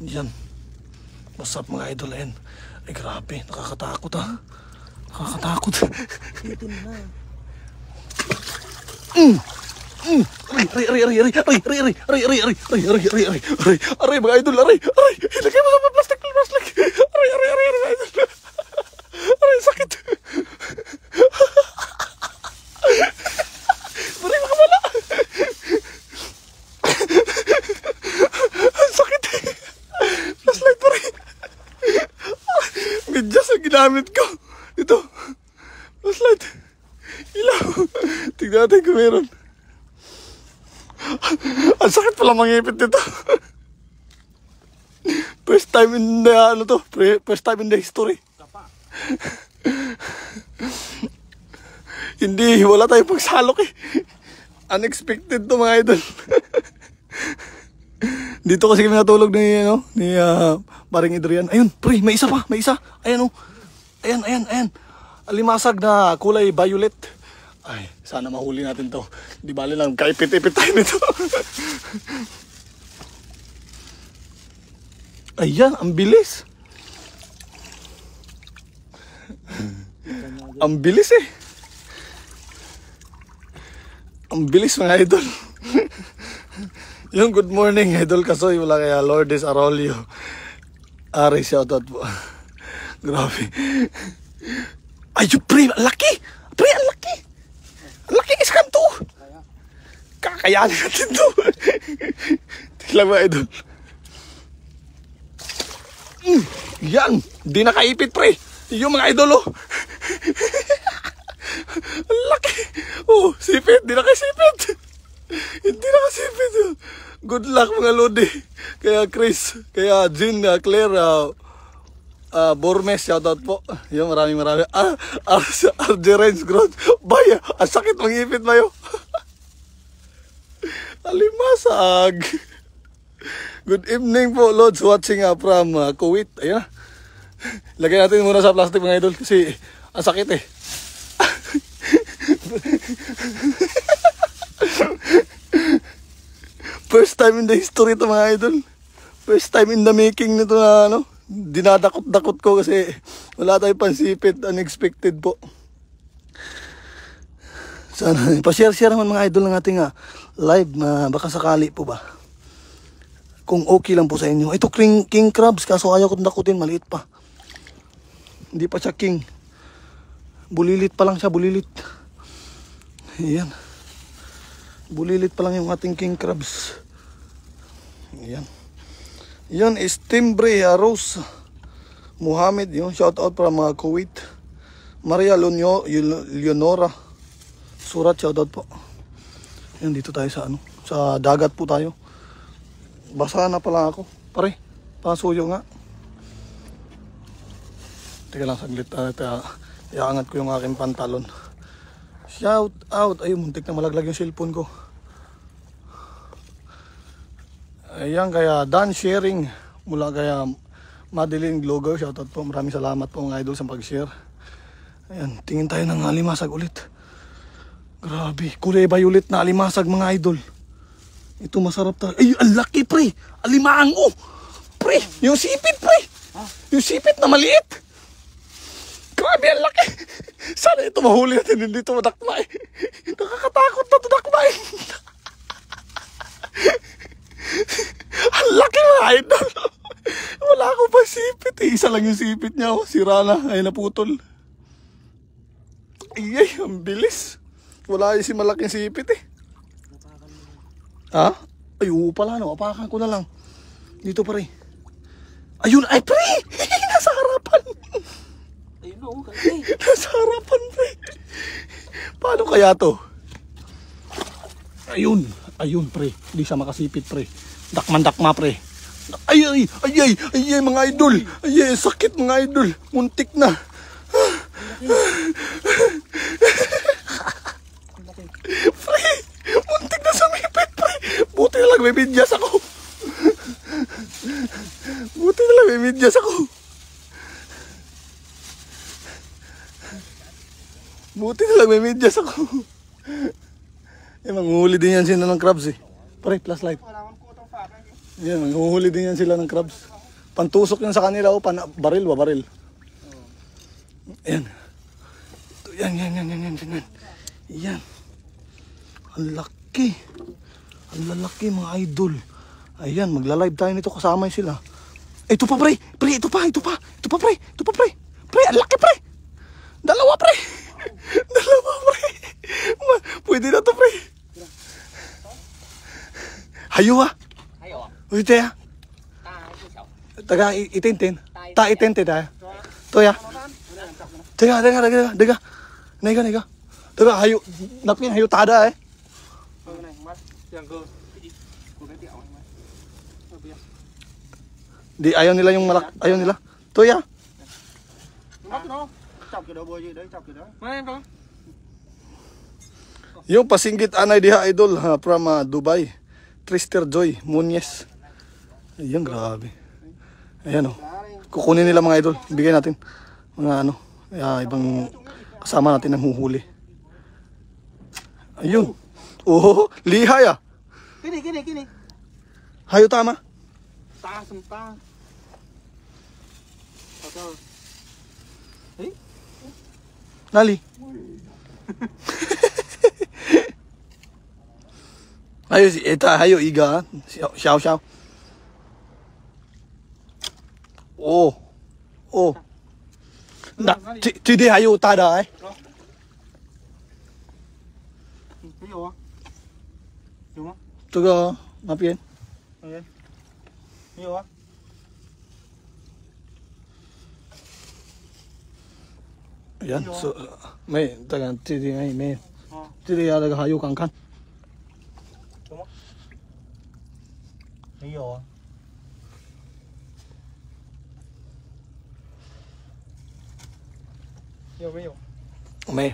Yan. What's up mga idol? Ayan. Ay grabe, nakakatakot ah. Nakakatakot. Dito na. Aray mga idol, aray. Ilagay mo sa plastic. Aray idol. Aray, sakit. Aray, makawala. Sakit. Flashlight pa rin. Medyas ang ginamit ko. Ito. Flashlight. Ilaw. Tignan natin kung meron. Ang sakit pala mangipit nito. First time in the, first time in the history. Hindi, wala tayong pagsalok eh. Unexpected to mga idol. Dito kasi kami natulog ni paring Adrian. Ayun, pre, may isa pa, may isa. Ayan oh. Ayan. Alimasag na kulay violet. Ay, sana mahuli natin to. Di bali lang, kaipit-ipit tayo nito. Ayan, ang bilis. Ang bilis eh. Ang bilis mga idol. Yung good morning, Idol Kasoy, wala kaya Lourdes Arroyo. Ari, shoutout po. Grabe. Ayun, pre, ang laki. Pre, ang laki. Ang laki, iskan to. Kakayanin natin to. Tignan mo, Idol. Yan, di nakaipit, pre. Yung mga idol, oh. Ang laki. Oh, sipit, di nakasipit. Hindi nakasipit. Good luck mga lodi. Kaya Chris, kaya Jean, Claire, Bormes, shoutout po. Yung maraming. RJ Range Growth. Baya, ang sakit mangipit ba yun? Alimasag. Good evening po, Lods, watching from Kuwait. Ayan. Lagay natin muna sa plastic mga idol kasi ang sakit eh. First time in the history ito mga idol. First time in the making nito na dinadakot-dakot ko kasi wala tayong pansipit. Unexpected po. Sana pa-share naman mga idol ng ating live na baka sakali po ba. Kung okay lang po sa inyo. Ito king crabs kaso ayaw ko dakutin, maliit pa. Hindi pa siya king. Bulilit pa lang siya, bulilit. Ayan. Bulilit pa lang yung ating king crabs. Ayan. Yan is Timbre Rose Muhammad. Yun, shout out from Kuwait. Maria Leonora Surat, shout out po. Yan, dito tayo sa sa dagat po tayo. Basa na pala ako. Pare, pasuyo nga. Teka lang saglit. Iangat ko yung aking pantalon. Shout out. Ay, muntik na malaglag yung cellphone ko. Ayan, kaya Dan Sharing mula kaya Madeline Gloger, shout out po. Maraming salamat po mga idol sa pag-share. Ayan, tingin tayo ng alimasag ulit. Grabe, kulay violet na alimasag mga idol. Ito masarap talaga. Ay, ang laki pre. Alimango. Pre, yung sipit pre. Yung sipit na maliit. Grabe, ang laki. Sana ito mahuli natin. Hindi ito madakma eh. Nakakatakot na ito dakma eh. Ang laki mga idol. Wala akong pa sipit eh. Isa lang yung sipit niya. Oh. Sira na. Ay, naputol. Ay, ang bilis. Wala yung si malaking sipit eh. Ha? Ay, pala no. Apakan ko na lang. Dito pa rin. Ayun, ay pre! Nasa harapan. Ayun o, kalaki. Nasa harapan pre. Paano kaya to? Ayun pre. Hindi siya makasipit pre. Dakman-dakma pre. Ay, mga idol. Ay, sakit mga idol. Muntik na. Pre, muntik na sumipit pre. Buti na lang may medyas ako. Eh, manghuli din yan sila ng crabs eh. Pare, flashlight. Yan, manghuhuli din yan sila ng crabs. Pantusok yan sa kanila, o baril ba, baril. Yan. Yan. Yan. Ang laki. Ang lalaki mga idol. Ayan, magla-live tayo nito kasama sila. Ito pa pre, ito pa pre. Pre, ang laki pre. Dalawa pre. Pwede na to pre. Hayo ha. Uy, ya. Taga itintin. Ta itintin ha. To ya. Daga. Taga hayo. Napin hayo tada eh. Di ayaw nila yung malak. Ayaw nila. To ya. Yung pasinggit anay diha idol ha, from Dubai. Trister Joy Munyes. Ayan, grabe. Ayan o. Kukunin nila mga idol. Bigay natin. Mga ano. Ibang kasama natin ng huhuli. Ayun. Oh, lihay ah. Kini. Hayo tama. Ta. Nali. Hayo iga. Xiao. Oh. Na, today hayo tada eh. Tuga, mapien. Ayan, so may taga tidi ngay may. Tidi ya daga hayo kangkan. May.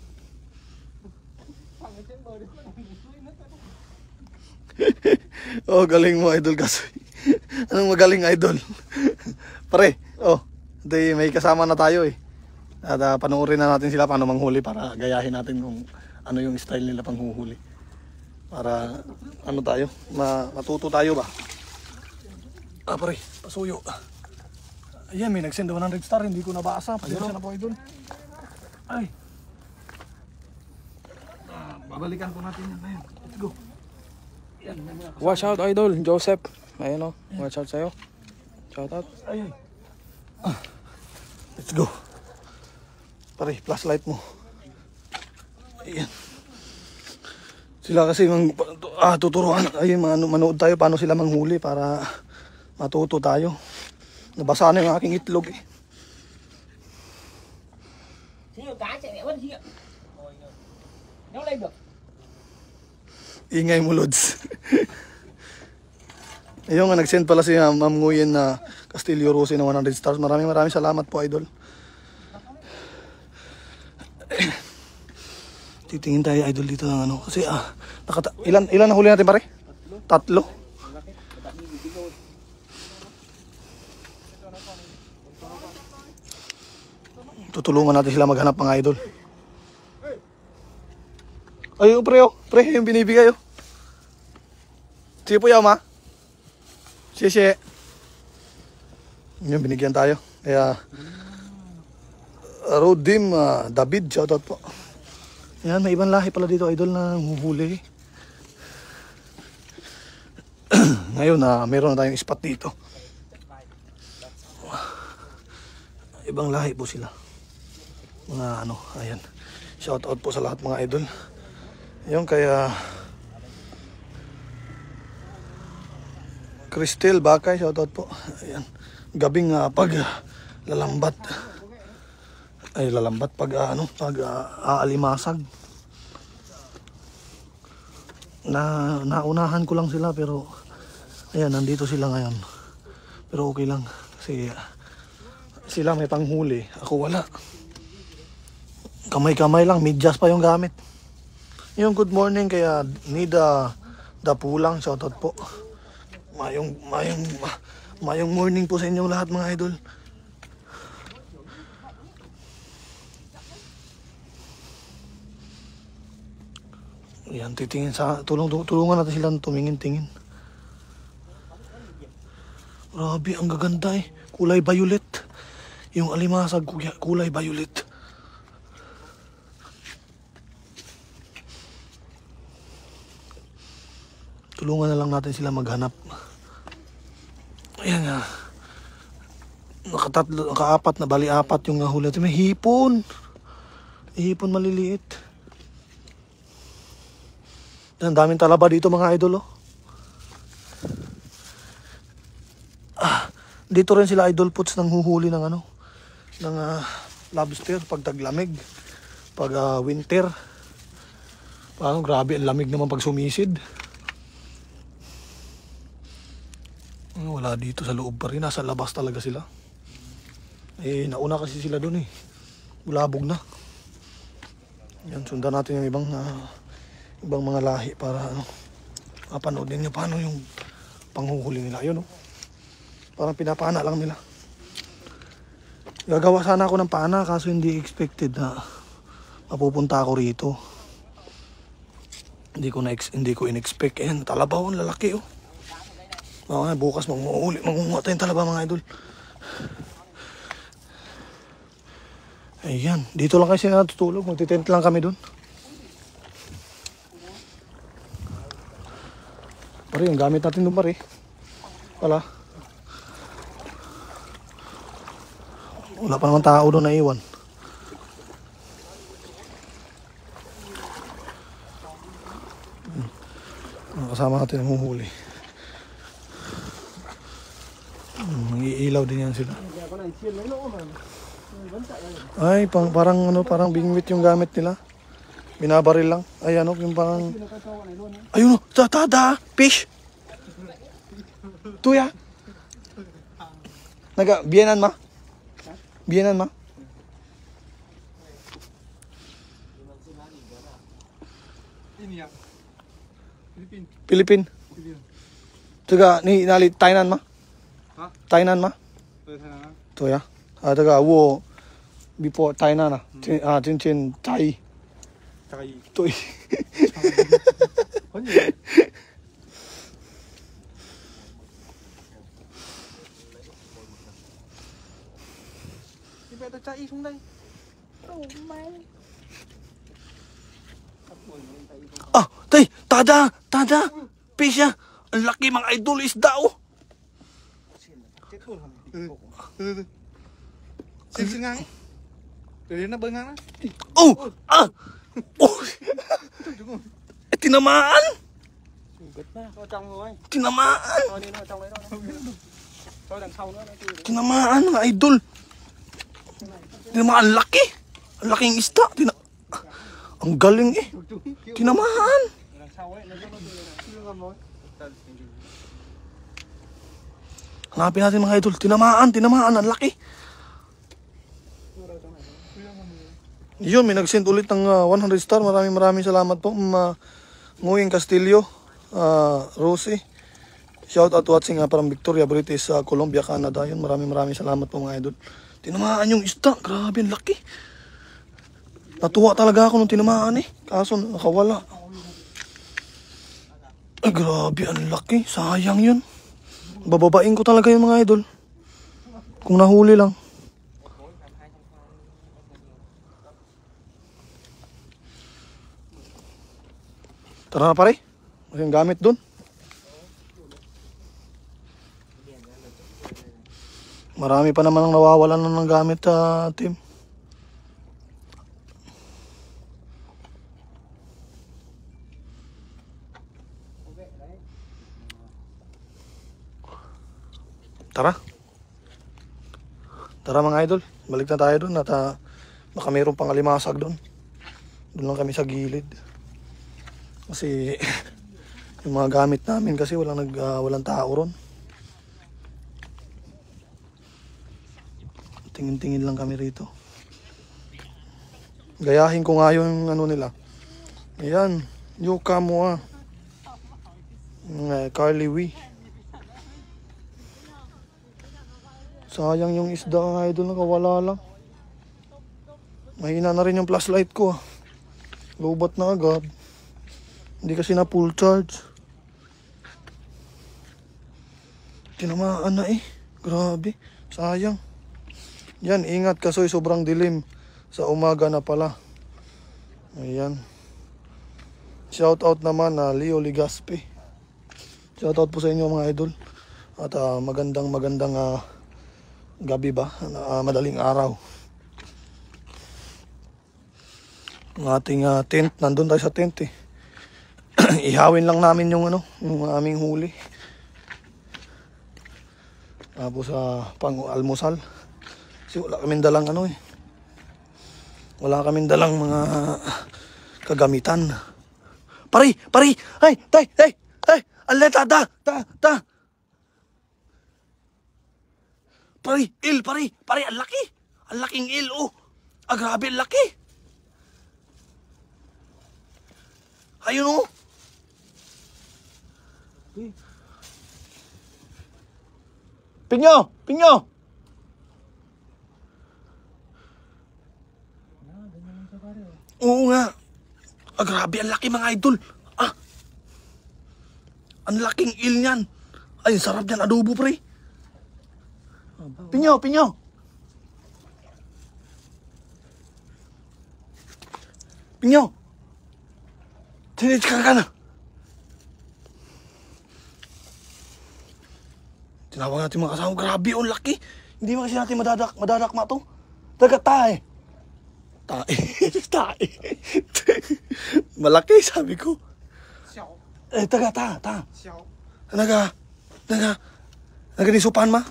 Oh, galing mo idol Kasoy. Anong magaling idol? Pare, may kasama na tayo eh. At panoorin na natin sila paano manghuli para gayahin natin kung ano yung style nila panghuhuli. Para ano tayo, matuto tayo ba? Pare, pasuyo. Ayan, may nag-send 100 star, hindi ko nabasa. Pasensya na po idol. Ay. Babalikan po natin yan ngayon. Let's go. Yan, Watch out idol, Joseph. Ayan o, watch out sa'yo. Shout out. Ay. Let's go. Pare, flashlight mo. Ayan. Sila kasi tuturuan. Ayun, manood tayo paano sila manghuli para matuto tayo. Nabasa na yung aking itlog eh. Ingay mo, Lods. Ayun nga, nag-send pala si Ma'am Nguyen na Castillo Rossi ng 100 stars. Maraming salamat po, idol. Titingin tayo, idol, dito ng ano. Kasi, ilan na huli natin, pare? 3. Tutulungan natin sila maghanap mga idol. Ayun, pre, yung binibigay, oh. Sige po, yaw, ma. Sige. Yung binigyan tayo. Kaya, Rodim David, shoutout po. Yan, may ibang lahi pala dito, idol, na huhuli. Ngayon, meron na tayong spot dito. Ibang lahi po sila. Mga ano, ayan. Shoutout po sa lahat mga idol. Yung kaya Cristel Bakay, shoutout po. Ayan. Gabing pag lalambat. Ay lalambat pag aalimasag. Naunahan ko lang sila pero ayan, nandito sila ngayon. Pero okay lang kasi sila may panghuli, ako wala. Kamay-kamay lang, medyas pa yung gamit. Yung good morning kaya Nida Dapulang, shoutout po. Mayong morning po sa inyong lahat mga idol. Yan, titingin tulungan natin sila tumingin-tingin. Grabe, ang gaganda eh. Kulay violet. Yung alimasag, kulay violet. Tulungan na lang natin sila maghanap. Ayan nga. Nakaapat na, bali apat yung nahuli. May hipon. Hipon maliliit. Ang daming talaba dito mga idol oh. Dito rin sila idol puts nang huhuli ng ano, ng lobster pag taglamig, pag winter. Parang grabe ang lamig naman pag sumisid. Wala dito sa loob pa rin, nasa labas talaga sila. Eh nauna kasi sila doon eh. Bulabog na. Yan, sundan natin yung ibang mga lahi para mapanood ninyo paano yung panghuhuli nila. Ayun oh. Parang pinapana lang nila. Gagawa sana ako ng pana kaso hindi expected na mapupunta ako rito. Hindi ko in-expect. Ayan, talabaw ang lalaki oh. Bukas mangunguha tayong talaba mga idol. Ayan, dito lang kasi natutulog. Magtitent lang kami dun. Pare, yung gamit natin dun pare. Wala pa naman tao doon na iwan. Kasama natin ang huhuli. Mag-iilaw din yan sila. Ay, parang bingwit yung gamit nila. Binabaril lang. Ay, ano, yung parang... Ayun, tada! Fish! Tuya! Bienan ma? Bienan ma? Philippine. Taga, nali, Tainan ma? Ha? Tainan ma? Tuya. Taga, wo, before Tainan Chin Thai. Tuy. Chạy xuống đây. Tay, tada, fish ya. Ang laki mga idol, isda oh. Xin ngang. Để nó bơi ngang á. Oh, tinamaan. Tinamaan. Tinamaan mga idol. Tinamaan, laki. Ang laking isda. Ang galing eh. Tinamaan. Hanapin natin mga idol. Tinamaan. Ang laki. Yun, may nag-send ulit ng 100 star. Maraming salamat po. Nguying Castillo, Rosie. Shout out watching from Victoria, British Columbia, Canada. Yun, maraming salamat po mga idol. Tinamaan yung isda. Grabe, ang laki. Natuwa talaga ako nung tinamaan eh. Kaso nakawala. Ay, grabe, ang laki. Sayang yun. Bababain ko talaga yung mga idol. Kung nahuli lang. Tara na pare. Yung gamit dun. Marami pa naman ang nawawalan ng gamit, team. Tara. Tara mga idol. Balik na tayo dun at baka mayroon pang alimasag dun. Dun lang kami sa gilid. Kasi yung mga gamit namin kasi walang tao ron. Tingin-tingin lang kami rito. Gayahin ko nga yung ano nila. Ayan, yuka mo Carly Wee. Sayang yung isda nga idol, nakawala lang. Mahina na rin yung flashlight ko. Lobat na agad. Hindi kasi na full charge. tinamaan na eh. Grabe. Sayang. Yan, ingat kasoy, sobrang dilim. Sa umaga na pala. Ayan. Shoutout naman na Leo Ligaspi. Shoutout po sa inyo mga idol. At magandang gabi ba? Madaling araw. Ang ating tent, nandun tayo sa tent eh. Ihawin lang namin yung yung aming huli. Tapos pang-almusal. Kasi wala kaming dalang wala kaming dalang mga kagamitan. Pari! Ay! Tay! Aleta! Ta! Pari! Pari! Ang laki! Ang laking il, oh! Grabe, ang laki! Ayun, oh! Pinyo! Oo nga. Grabe, ang laki mga idol. Ang laking il niyan. Ay, sarap niyan, adobo pre. Pinyo! Tinitska ka na. Tinawag natin mga kasama. Grabe, ang laki. Hindi mo kasi natin madadakma to. Tae. Malaki, sabi ko. Ta. Nisupan ma?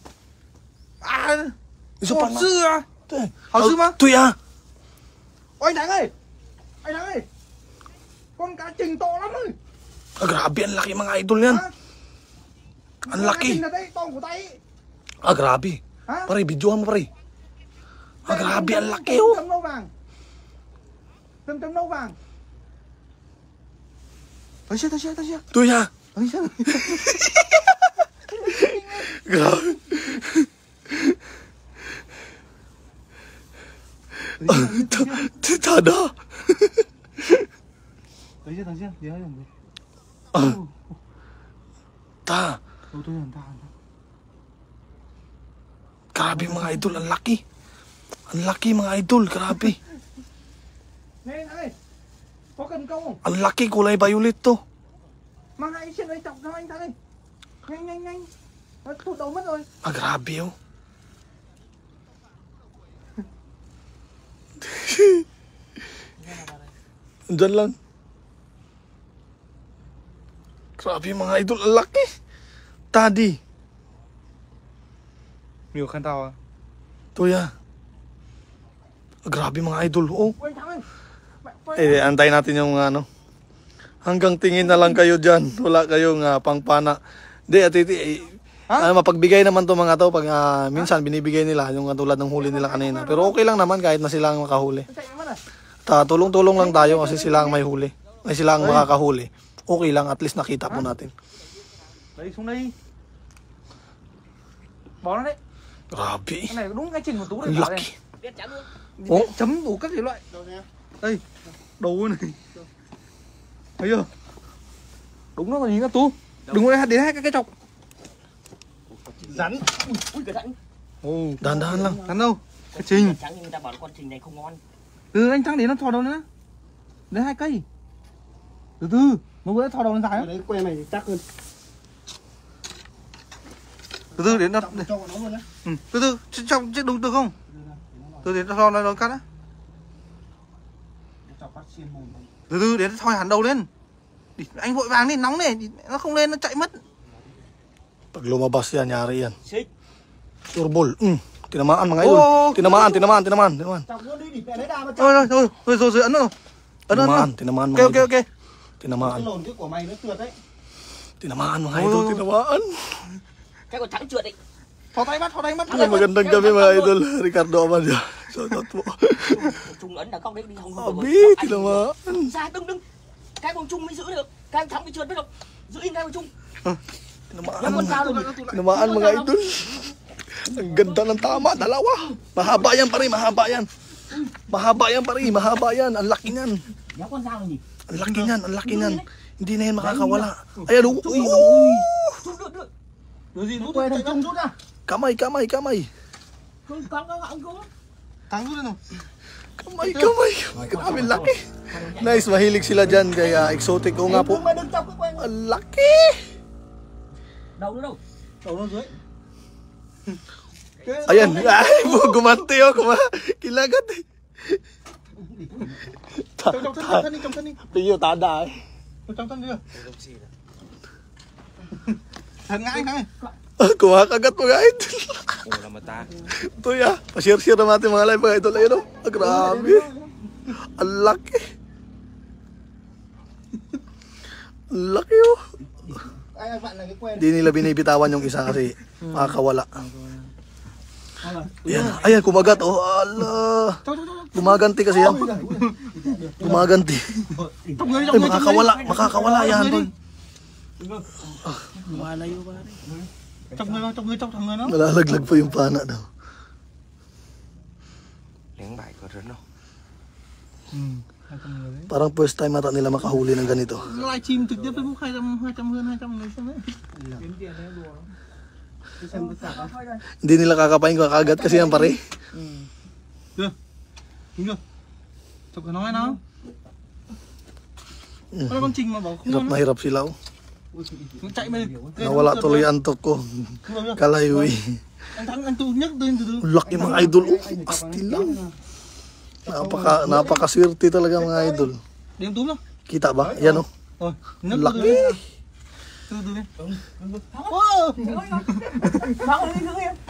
Nisupan ma? Hảo sư mà? Tùy à? Ôi anh Thắng ơi! Con cá trình to lắm ơi! Grabe, ang laki mga idol yan. Ang laki. To của tay. Grabe. Pare, videohan mo pare. Grabe, ang laki oh. Tấm nâu vàng. Tấm nâu vàng. Thấy chưa? Tùy à? Thấy chưa? Grabe. Tada. Thấy chưa? Gì hết rồi. Ta. Tôi ta. Grabe mga idol, ang laki. Ang laki mga idol, grabe. Này anh ơi. Có cần câu không? Ang laki, kulay violet to. Mang hai trên đây chọc cho anh Thắng ơi. Nhanh. Nó tụt đầu mất rồi. Grabe oh. Diyan lang. Grabe mga idol, ang laki. Tadi. Nhiều khăn tao à? Tuya. Grabe mga idol. Oh. Ôi anh Thắng ơi. Antay natin yung hanggang tingin na lang kayo dyan. Wala kayong pangpana. Mapagbigay naman to mga to pag minsan binibigay nila yung tulad ng huli nila kanina. Pero okay lang naman kahit na sila ang makahuli. Tulong-tulong lang tayo kasi sila ang may huli. Ay sila ang makakahuli. Okay lang, at least nakita po natin. Đấy xuống đây. Bỏ nó đấy. Grabe. Cái này đúng cái trình của Tú Ang này. laki. Oh. Chấm đủ các thể loại. Đây. Đầu này. Thấy chưa? Đúng nó là gì các Tú. Đừng có đến hai cái chọc. Rắn. Ui cái rắn. Dahan-dahan lang. Rắn đâu? Cái trình. Trắng nhưng người ta bảo là con trình này không ngon. Anh Thắng để nó thò đầu nữa. Đấy 2 cây. Từ từ. Nó vừa thò đầu lên dài á. Đấy que này thì chắc hơn. Từ từ đến nó. Cho nó luôn đấy. Từ từ trong chiếc đúng được không? Từ đến thò nó cắt á. Từ từ đến thò hẳn đầu lên. Anh vội vàng đi, nóng này, nó không lên nó chạy mất. Pag lumabas yan, nyari yan. Xích. Turbol. Tinamaan mga idol. Tinamaan. Chọc luôn đi, để lấy đà mà chọc. Rồi ấn nó. Tinamaan mga idol. Ok. Tinamaan. Cái lồn cái của mày nó trượt đấy. Tinamaan mga idol, tinamaan. Cái của Thắng trượt đấy. Thò tay bắt. Magandang gabi mga idol. Ricardo Amandia. Shoutout po. Trung ấn là góc đấy đi không. Abi, tinamaan. Ra đừng. Cái con Trung mới giữ được. Cái anh Thắng mới trượt biết không? Giữ im cái con Trung. Tinamaan mga idol. Ang ganda ng tama, dalawa. Mahaba yan pare, mahaba yan. Ang laki niyan. Nhớ con dao này nhỉ? Ang laki niyan. Hindi na yan makakawala. Ayan, Trung được. Đưa gì rút Quay chạy thằng Trung rút ra. Kamay, kamay, kamay. Không có ông cũng. Thắng rút lên nào. Kamay, kamay. Grabe, laki. Nice, mahilig sila dyan kaya exotic. Oo nga po. Mà đừng chọc cái quen. Ang laki. Đâu nữa đâu. Đầu nó dưới. Ayan, ay, gumanti oh, kilagat eh. Trong thân đi, trong thân đi. Tiyo, tada eh. Trong thân đi rồi. Thật ngãi ngãi. Kumakagat mga idol. Wala mata. Ito ya, pa-share-share naman natin mga live mga idol. Ayun oh, grabe. Ang laki. Ang laki oh. Ai bạn là cái quen. Hindi nila binibitawan yung isa kasi makakawala. Ayan, ayan, kumagat oh. Ala. Gumaganti kasi yan. Gumaganti. Ay, makakawala yan tol. Malayo pare. Trong người nó. Nalalaglag pa yung pana daw. Leng bại có rớt đâu. Parang first time ata nila makahuli ng ganito. Live stream trực tiếp Facebook 200 hơn 200 người xem đấy. Hindi nila kakapain kung kakagat kasi yan pare. Được. Đúng chưa? Chụp cái nói nào. Có con Trình mà bảo không Hirap ngon na hirap sila oh. nó chạy mày. Nawala tuloy ang antok ko. Kalayo eh. Anh tu nhấc lên từ từ. Laki mga idol oh. Astil lang. Napakaswerte talaga mga idol. Điểm túm đâu? Kita ba? Yan oh. Rồi, nhấc Laki. từ từ lên. Thắng đi nữa em.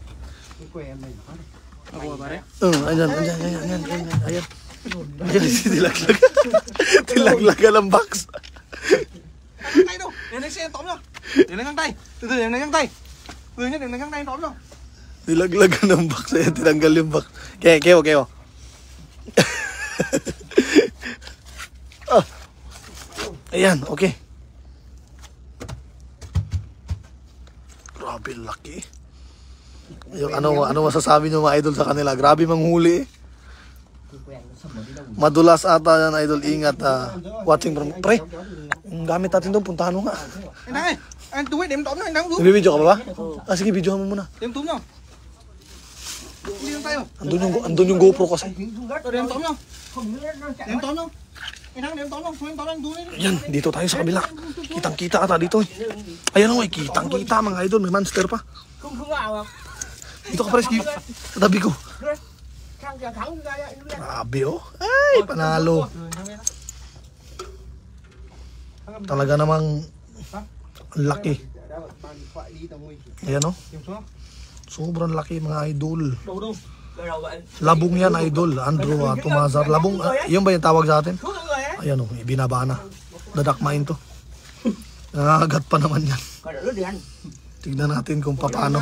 Ayan. Ayan. Ayan, tilaglag. Tilaglagan ang box. Tay đâu? Để lấy xe tóm nào. Để lấy găng tay. Từ từ để lấy găng tay. Vừa nhất để lấy găng tay tóm nào. Tilaglagan ang box. Ayan, tinanggal yung box. Keo. Ayan, okay. Grabe, laki. Yung ano masasabi nyo mga idol sa kanila? Grabe manghuli eh. Madulas ata yan idol. Ingat watching from... Pre, ang gamit natin doon, puntahan mo nga. Anh túm điểm tóm nào, anh đang túm. Nabibidyo ka ba ba? Sige, videohan mo muna. Điểm túm nào. Đi găng tay rồi. Andun yung GoPro kasi. Điểm tóm nào. Điểm tóm nào. Anh đang điểm tóm nào, anh tóm anh túm đi. Yan, dito tayo sa kabila. Kitang-kita ata dito eh. Ayan o, kitang-kita mga idol. May monster pa. Không vào à. Dito ka pare, skip. Sa tabi ko. Thắng ra đây. Grabe oh. Ay, panalo. Talaga namang laki. Ayan oh. Sobrang laki mga idol. Đâu đâu. Labong yan idol. Andrew Tumazar. Labong, yun ba yung tawag sa atin? Xuống người ấy. Ayan oh, ibinaba na. Dadakmain to. Nangagat pa naman yan. Còn đứa đi ăn. Tignan natin kung paano.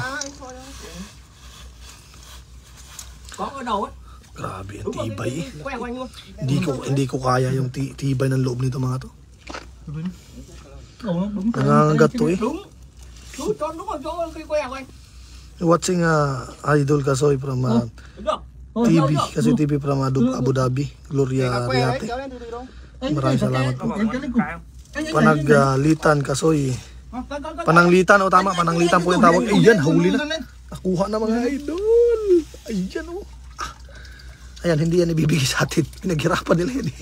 Có cái đầu ấy. Grabe, ang tibay eh. Quay quanh luôn. Hindi ko kaya yung tibay ng loob nito mga to. Đâu nó đúng. Nangangagat to eh. Đúng. Chú cho đúng rồi chỗ khi quay quanh. Watching Idol Kasoy from Được chưa? TV. Kasi TV from Abu Dhabi. Gloria Riate. Maraming salamat po. Panaglitan Kasoy. Pananglitan o tama, pananglitan po yung tawag. Ayan, huli na. Nakuha na mga idol. Ayan o. Ayan, hindi yan ibibigay sa atin. Pinaghirapan nila yan.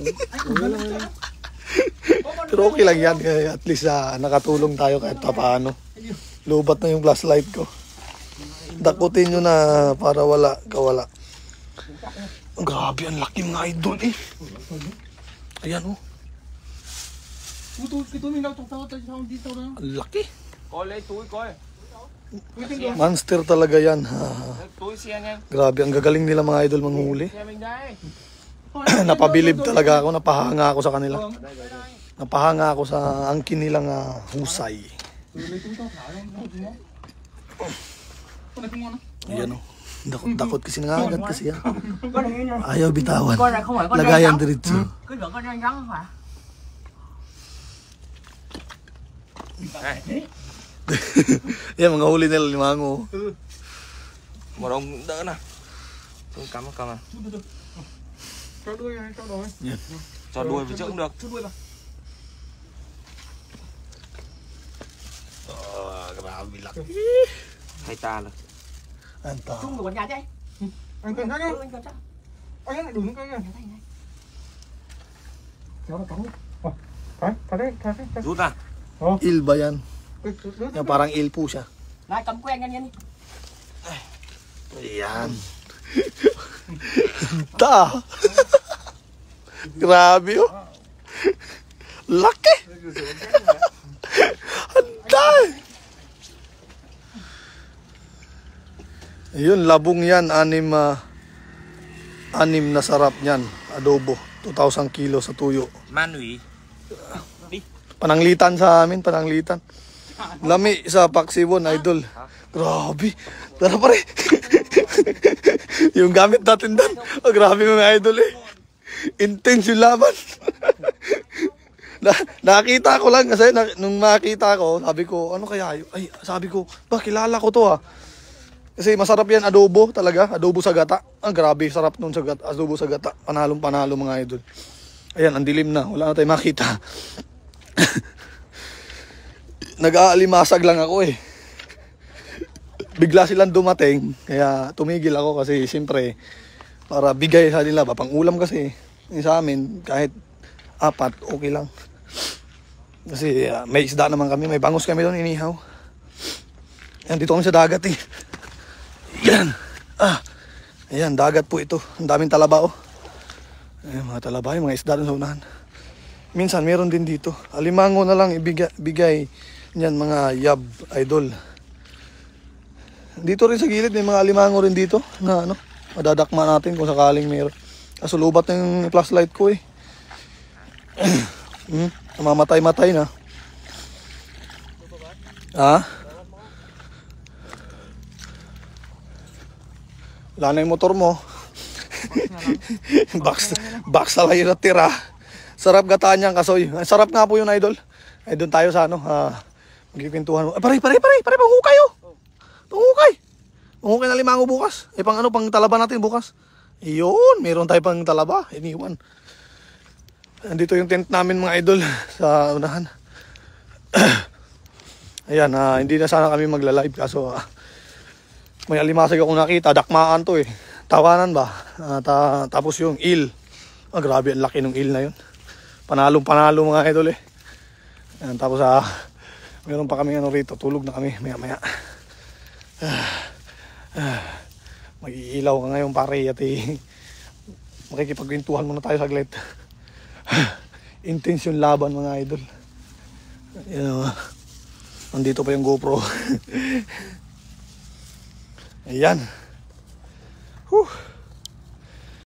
Pero okay lang yan. Kaya at least nakatulong tayo kahit paano. Lubat na yung flashlight ko. Dakutin nyo na para kawala. Ang grabe, ang laki mga idol eh. Ayan o. Mình đâu tao đi tao đó. Ang laki. Coi lấy túi coi. Monster talaga yan. Túi xe nhanh. Grabe, ang gagaling nila mga idol manghuli. Xe mình đây. Napabilib talaga ako, napahanga ako sa kanila. Napahanga ako sa angkin nilang husay. Ayan o. Dakot kasi nangagat kasi yan. Ayaw bitawan. Con này không phải con Lagayan trắng. diretso. Cứ tưởng con đen trắng không phải. Yan, mga huli nila limango. Một ông đỡ nào. Tôi cắm à. Cho đuôi này, cho đuôi. Cho đuôi với trước cũng được. Cho đuôi vào. Oh, grabe laki. Hai ta là. Anta. Chung của nhà chứ anh. Anh cần thấy Ừ, không? anh cầm chắc. Anh lại đúng cái kìa. Nhà thấy này. Nó cắn đi. Thả đấy. Rút ra. Il ba yan? Rút. Yung parang il po siya. Này cầm quen anh đi. Ayan. Ta. Grabe oh. Laki. Anday. Ayun, labong yan. Anim na sarap yan. Adobo. 2,000 kilo sa tuyo. Man ủy. Pananglitan sa amin, pananglitan. Lami sa Paksibon, idol. Grabe. Tara pare. Yung gamit natin doon. Oh, grabe mga idol eh. Intense yung laban. Nakita ko lang kasi nung nakita ko, sabi ko, ano kaya yun? Ay, sabi ko, ba kilala ko to ah. Kasi masarap yan, adobo talaga. Adobo sa gata. Ang grabe, sarap nun sa gata. Adobo sa gata. Panalong panalo mga idol. Ayan, ang dilim na. Wala na tayong makita. Nag-aalimasag lang ako eh. Bigla silang dumating. Kaya tumigil ako kasi siyempre para bigay sa nila. Pang ulam kasi. Sa amin, kahit 4, okay lang. Kasi may isda naman kami. May bangus kami doon, inihaw. Ayan, dito kami sa dagat eh. Yan. Ayan, dagat po ito. Ang daming talaba oh. Ayan, mga talaba, yung mga isda doon sa unahan. Minsan, meron din dito. Alimango na lang ibigay niyan mga yab, idol. Dito rin sa gilid, may mga alimango rin dito na ano, madadakma natin kung sakaling meron. Kaso lubat na yung flashlight ko eh. Namamatay-matay na. Wala na yung motor mo. Box na lang yung natira. Sarap gataan niyang kasoy. Sarap nga po yun, idol. Ay, doon tayo sa ano, magkikwentuhan mo. Pare, panghukay oh. Panghukay na limango bukas. Pang talaba natin bukas. Iyon, meron tayo pang talaba. Iniwan. Andito yung tent namin mga idol sa unahan. Ayan, hindi na sana kami magla-live kaso may alimasag akong nakita, dakmaan to eh. Tawanan ba? Tapos yung il. Grabe, ang laki ng il na yun. Panalo mga idol eh. Ayan, tapos meron pa kami ano rito, tulog na kami maya. Mag-iilaw ka ngayon pare at makikipagkwentuhan muna tayo saglit. Intense yung laban mga idol. Ayan, nandito pa yung GoPro. Ayan.